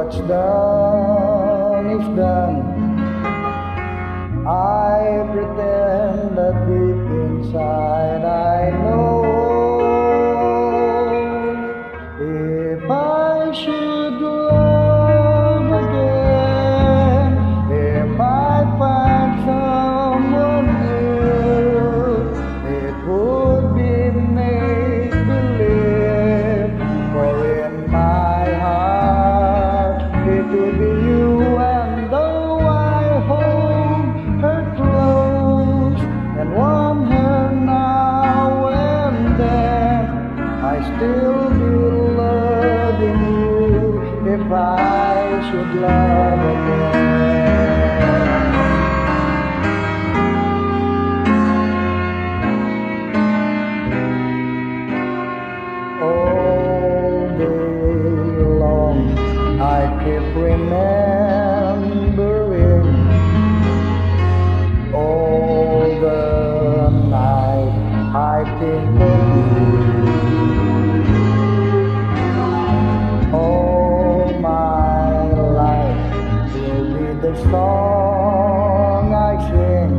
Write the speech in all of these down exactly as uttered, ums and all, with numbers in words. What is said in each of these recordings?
what's done is done. I pretend that deep inside I know. If I should love again, if I find someone new, it would be make believe. For in my heart it would be you, and though I hold her close and warm her now and then, I still be loving you if I should love again. All day long I keep remembering all the night I think of you. All my life will be the song I sing.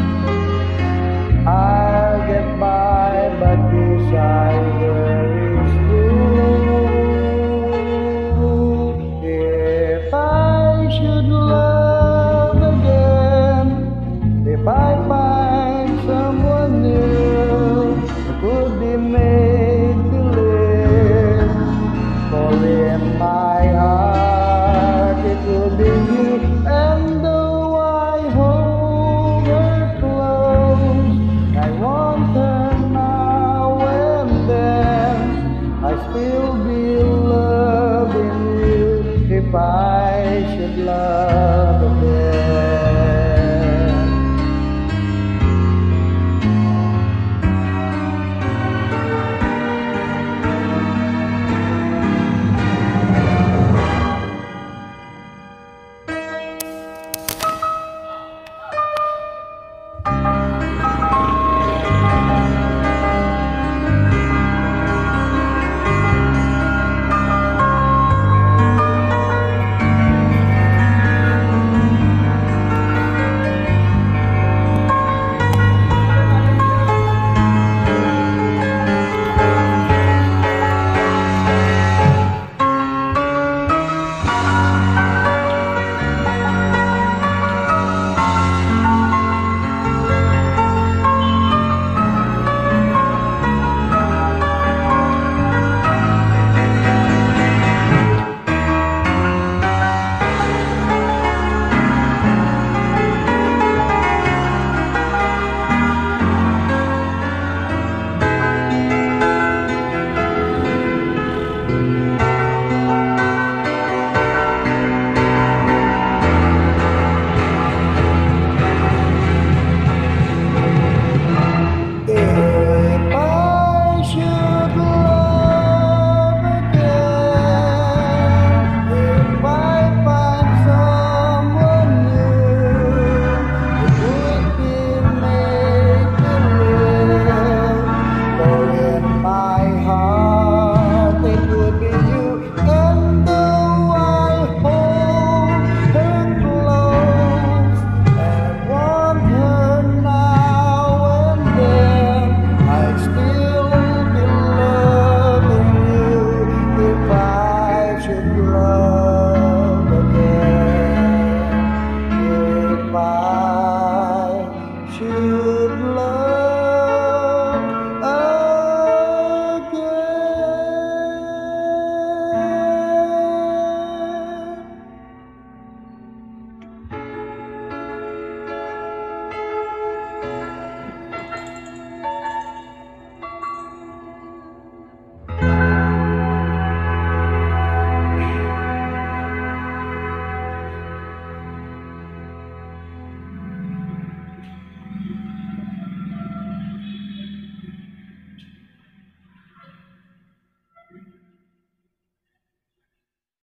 I'll get by, but desire is true. If I should love again, if I find someone new, it would be made believe. For in my heart it would be you, and though I hold her close, I want her now and then, I still be loving you if I should love again.